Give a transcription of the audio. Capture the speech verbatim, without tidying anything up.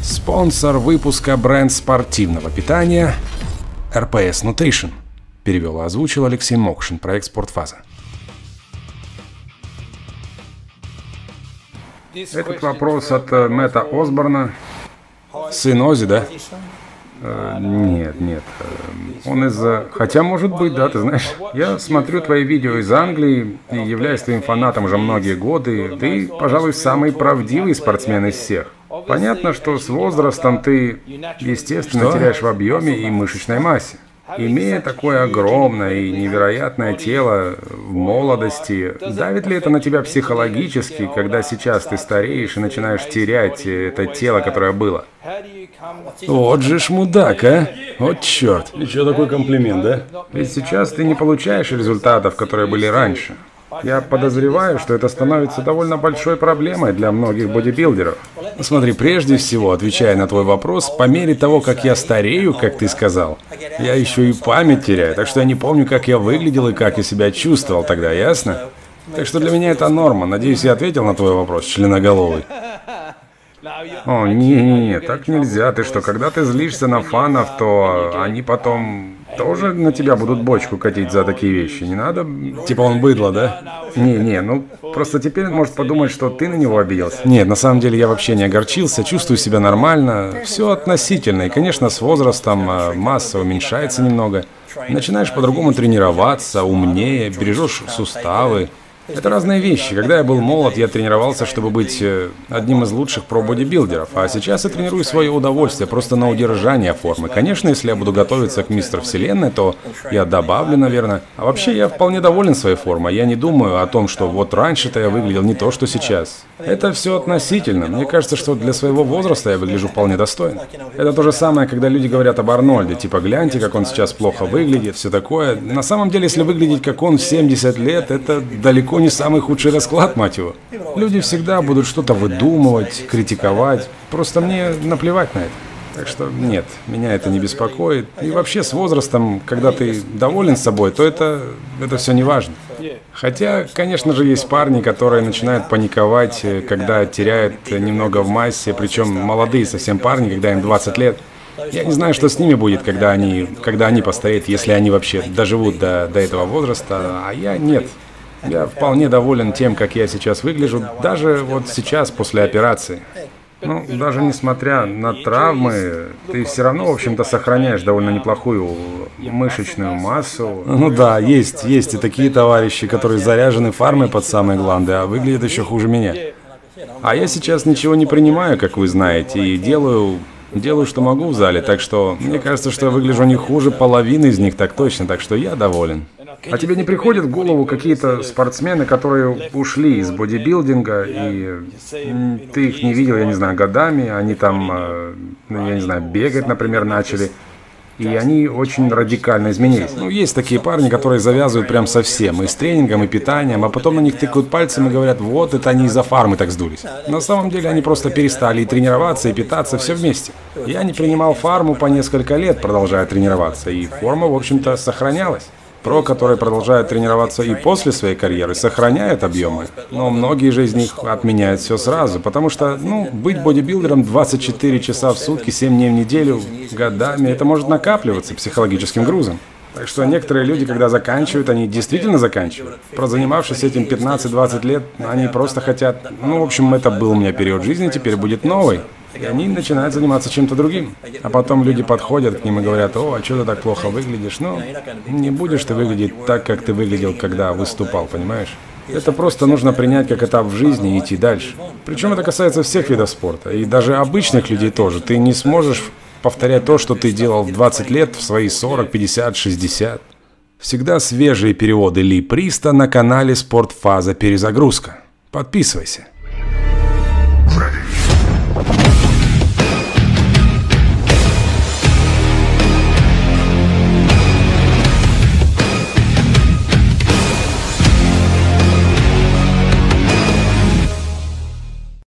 Спонсор выпуска бренд спортивного питания эр пэ эс Nutrition. Перевел и озвучил Алексей Мокшин, проект «Спортфаза». Этот вопрос от э, Мэтта Осборна. Сын Оззи, да? Э, нет, нет. Э, он из... Хотя, может быть, да, ты знаешь. Я смотрю твои видео из Англии и являюсь твоим фанатом уже многие годы. Ты, пожалуй, самый правдивый спортсмен из всех. Понятно, что с возрастом ты, естественно, Что? теряешь в объеме и мышечной массе. Имея такое огромное и невероятное тело в молодости, давит ли это на тебя психологически, когда сейчас ты стареешь и начинаешь терять это тело, которое было? Вот же ж мудак, а? Вот черт. И что такой комплимент, да? Ведь сейчас ты не получаешь результатов, которые были раньше. Я подозреваю, что это становится довольно большой проблемой для многих бодибилдеров. Смотри, прежде всего, отвечая на твой вопрос, по мере того, как я старею, как ты сказал, я еще и память теряю, так что я не помню, как я выглядел и как я себя чувствовал тогда, ясно? Так что для меня это норма. Надеюсь, я ответил на твой вопрос, членоголовый. О, не-не-не, так нельзя. Ты что, когда ты злишься на фанов, то они потом тоже на тебя будут бочку катить за такие вещи. Не надо... Типа он быдло, да? Не-не, ну просто теперь он может подумать, что ты на него обиделся. Нет, на самом деле я вообще не огорчился, чувствую себя нормально. Все относительно. И, конечно, с возрастом э, масса уменьшается немного. Начинаешь по-другому тренироваться, умнее, бережешь суставы. Это разные вещи. Когда я был молод, я тренировался, чтобы быть э, одним из лучших про-бодибилдеров, а сейчас я тренирую свое удовольствие, просто на удержание формы. Конечно, если я буду готовиться к мистеру Вселенной, то я добавлю, наверное. А вообще, я вполне доволен своей формой. Я не думаю о том, что вот раньше-то я выглядел не то, что сейчас. Это все относительно. Мне кажется, что для своего возраста я выгляжу вполне достойно. Это то же самое, когда люди говорят об Арнольде, типа, гляньте, как он сейчас плохо выглядит, все такое. На самом деле, если выглядеть как он в семьдесят лет, это далеко не самый худший расклад, мать его. Люди всегда будут что-то выдумывать, критиковать. Просто мне наплевать на это. Так что нет, меня это не беспокоит. И вообще с возрастом, когда ты доволен собой, то это, это все не важно. Хотя, конечно же, есть парни, которые начинают паниковать, когда теряют немного в массе, причем молодые совсем парни, когда им двадцать лет. Я не знаю, что с ними будет, когда они, когда они постареют, если они вообще доживут до, до этого возраста, а я нет. Я вполне доволен тем, как я сейчас выгляжу, даже вот сейчас, после операции. Ну, даже несмотря на травмы, ты все равно, в общем-то, сохраняешь довольно неплохую мышечную массу. Ну да, есть, есть и такие товарищи, которые заряжены фармой под самые гланды, а выглядят еще хуже меня. А я сейчас ничего не принимаю, как вы знаете, и делаю, делаю, что могу в зале, так что мне кажется, что я выгляжу не хуже половины из них, так точно, так что я доволен. А тебе не приходят в голову какие-то спортсмены, которые ушли из бодибилдинга, и ты их не видел, я не знаю, годами, они там, ну, я не знаю, бегать, например, начали, и они очень радикально изменились? Ну, есть такие парни, которые завязывают прям совсем, и с тренингом, и питанием, а потом на них тыкают пальцем и говорят, вот, это они из-за фармы так сдулись. На самом деле они просто перестали и тренироваться, и питаться, все вместе. Я не принимал фарму по несколько лет, продолжая тренироваться, и форма, в общем-то, сохранялась. Про, которые продолжают тренироваться и после своей карьеры, сохраняют объемы. Но многие же из них отменяют все сразу, потому что, ну, быть бодибилдером двадцать четыре часа в сутки, семь дней в неделю, годами, это может накапливаться психологическим грузом. Так что некоторые люди, когда заканчивают, они действительно заканчивают. Прозанимавшись этим пятнадцать-двадцать лет, они просто хотят, ну, в общем, это был у меня период жизни, теперь будет новый. И они начинают заниматься чем-то другим. А потом люди подходят к ним и говорят, о, а что ты так плохо выглядишь? Ну, не будешь ты выглядеть так, как ты выглядел, когда выступал, понимаешь? Это просто нужно принять как этап в жизни и идти дальше. Причем это касается всех видов спорта, и даже обычных людей тоже. Ты не сможешь повторять то, что ты делал в двадцать лет, в свои сорок, пятьдесят, шестьдесят. Всегда свежие переводы Ли Приста на канале «Спортфаза. Перезагрузка». Подписывайся.